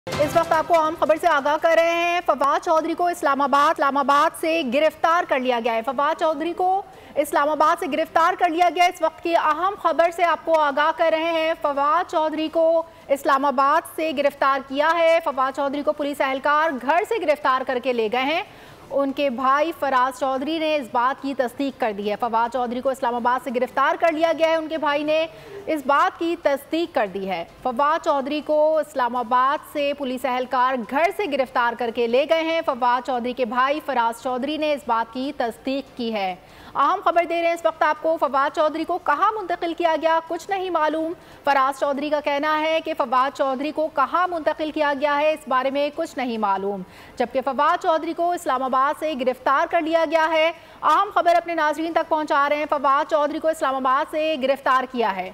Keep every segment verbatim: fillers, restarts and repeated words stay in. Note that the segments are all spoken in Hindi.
इस वक्त आपको अहम खबर से आगाह कर रहे हैं। फवाद चौधरी को इस्लामाबाद इस्लामाबाद से गिरफ्तार कर लिया गया है। फवाद चौधरी को इस्लामाबाद से गिरफ्तार कर लिया गया। इस वक्त की अहम खबर से आपको आगाह कर रहे हैं। फवाद चौधरी को इस्लामाबाद से गिरफ्तार किया है। फवाद चौधरी को पुलिस एहलकार घर से गिरफ्तार करके ले गए हैं। उनके भाई फराज चौधरी ने इस बात की तस्दीक कर दी है। फवाद चौधरी को इस्लामाबाद से गिरफ्तार कर लिया गया है। उनके भाई ने इस बात की तस्दीक कर दी है। फवाद चौधरी को इस्लामाबाद से पुलिस एहलकार घर से गिरफ्तार करके ले गए हैं। फवाद चौधरी के भाई फराज चौधरी ने इस बात की तस्दीक की है। अहम खबर दे रहे हैं इस वक्त आपको। फवाद चौधरी को कहाँ मुंतकिल किया गया कुछ नहीं मालूम। फराज चौधरी का कहना है कि फवाद चौधरी को कहाँ मुंतकिल किया गया है इस बारे में कुछ नहीं मालूम, जबकि फवाद चौधरी को इस्लामाबाद से गिरफ्तार कर लिया गया है। अहम खबर अपने नाज़रीन तक पहुँचा रहे हैं। फवाद चौधरी को इस्लामाबाद से गिरफ्तार किया है।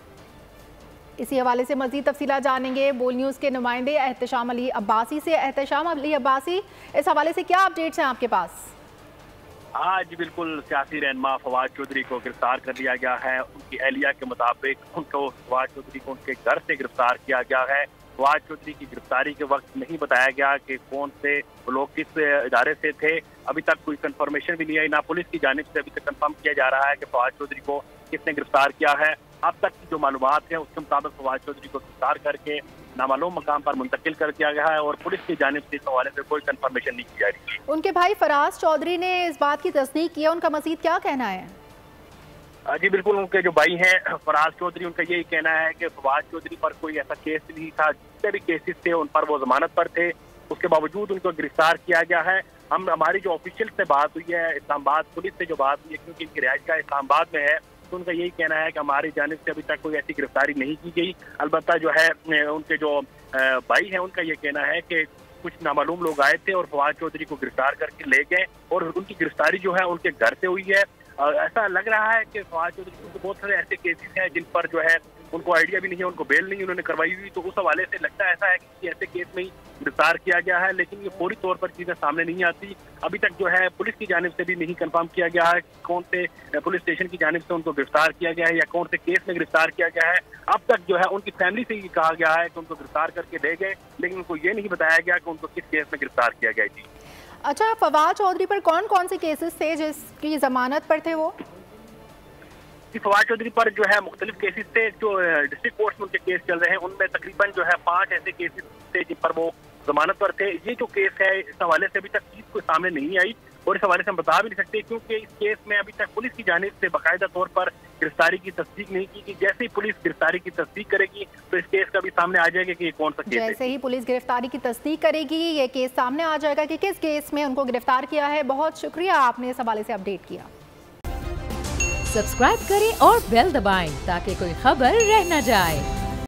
इसी हवाले से मज़ीद तफसीलात जानेंगे बोल न्यूज़ के नुमाइंदे एहतशाम अली अब्बासी से। एहतशाम अली अब्बासी, इस हवाले से क्या अपडेट्स हैं आपके पास? हाँ जी बिल्कुल, सियासी रहनुमा फवाद चौधरी को गिरफ्तार कर लिया गया है। उनकी एहलिया के मुताबिक उनको फवाद चौधरी को उनके घर से गिरफ्तार किया गया है। फवाद चौधरी की गिरफ्तारी के वक्त नहीं बताया गया कि कौन से लोग किस इदारे से थे। अभी तक कोई कंफर्मेशन भी नहीं आई, ना पुलिस की जानिब से अभी तक कंफर्म किया जा रहा है कि फवाद चौधरी को किसने गिरफ्तार किया है। अब तक की जो मालूमात है उसके मुताबिक फवाद चौधरी को गिरफ्तार करके नामालूम मकाम पर मुंतकिल कर दिया गया है और पुलिस की जानिब से इस हवाले से कोई कंफर्मेशन नहीं की जा रही है। उनके भाई फराज चौधरी ने इस बात की तस्दीक की है, उनका मजीद क्या कहना है? जी बिल्कुल, उनके जो भाई हैं फराज चौधरी, उनका यही कहना है कि फवाद चौधरी पर कोई ऐसा केस नहीं था। जितने भी केसेस थे उन पर वो जमानत पर थे, उसके बावजूद उनको गिरफ्तार किया गया है। हम हमारी जो ऑफिशियल से बात हुई है इस्लामाबाद पुलिस से जो बात हुई है, क्योंकि इनकी रिहाइश का इस्लामाबाद में है, तो उनका यही कहना है कि हमारी जानिब से अभी तक कोई ऐसी गिरफ्तारी नहीं की गई। अलबत्ता जो है उनके जो भाई हैं उनका ये कहना है कि कुछ नामालूम लोग आए थे और फवाद चौधरी को गिरफ्तार करके ले गए और उनकी गिरफ्तारी जो है उनके घर से हुई है। ऐसा लग रहा है कि फवाद चौधरी को बहुत सारे ऐसे केसेस हैं जिन पर जो है उनको आइडिया भी नहीं है, उनको बेल नहीं उन्होंने करवाई हुई, तो उस हवाले से लगता है ऐसा है कि ऐसे केस में ही गिरफ्तार किया गया है। लेकिन ये पूरी तौर पर चीजें सामने नहीं आती। अभी तक जो है पुलिस की जानिब से भी नहीं कंफर्म किया गया है कौन से पुलिस स्टेशन की जानिब से उनको गिरफ्तार किया गया है या कौन से केस में गिरफ्तार किया गया है। अब तक जो है उनकी फैमिली से ये कहा गया है कि उनको गिरफ्तार करके ले गए, लेकिन उनको ये नहीं बताया गया कि उनको किस केस में गिरफ्तार किया गया। जी अच्छा, फवाद चौधरी पर कौन कौन से केसेस थे जिसकी जमानत पर थे वो? फवाद चौधरी पर जो है मुख्तलिफ केसेस थे। जो डिस्ट्रिक्ट कोर्ट में उनके केस चल रहे हैं उनमें तकरीबन जो है पांच ऐसे केसेस थे जिन पर वो जमानत पर थे। ये जो केस है इस हवाले से अभी तक चीज कोई सामने नहीं आई और इस हवाले से हम बता भी नहीं सकते, क्योंकि इस केस में अभी तक पुलिस की जानिब से बाकायदा तौर पर गिरफ्तारी की तस्दीक नहीं की। कि जैसे ही पुलिस गिरफ्तारी की तस्दीक करेगी तो इस केस का भी सामने आ जाएगा कि ये कौन सा केस है। जैसे ही पुलिस गिरफ्तारी की तस्दीक करेगी ये केस सामने आ जाएगा कि किस केस में उनको गिरफ्तार किया है। बहुत शुक्रिया, आपने इस हवाले से अपडेट किया। सब्सक्राइब करें और बेल दबाएं ताकि कोई खबर रह न जाए।